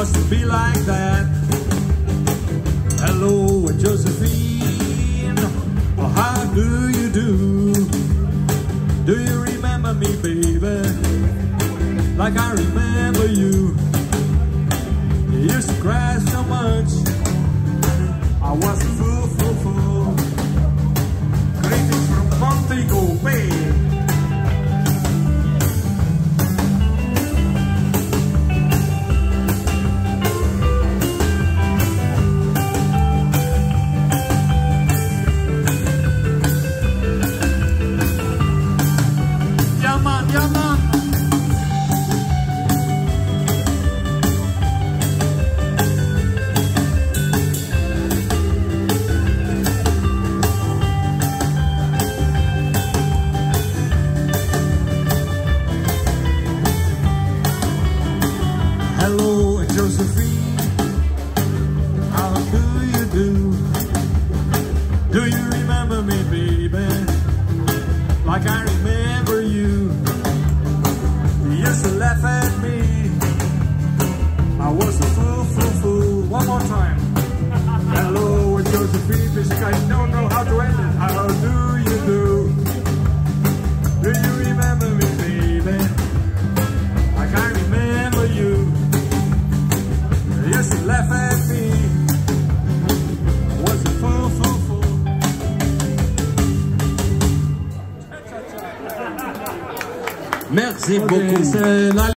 to be like that. Hello, Josephine. Oh, how do you do? Do you remember me, baby? Like I remember you. You used to cry so much. I was a fool, fool, fool. Greetings from Montego Bay. Hello, Josephine. How do you do? Do you remember me, baby? Like I remember you. You used to laugh at me. I was a fool, fool, fool. One more time. Hello, Josephine. Basically, I don't know how to end it. How do you do? Do you remember me, baby? Like I remember you. You used to laugh at me. I was a fool, fool, fool. Merci beaucoup.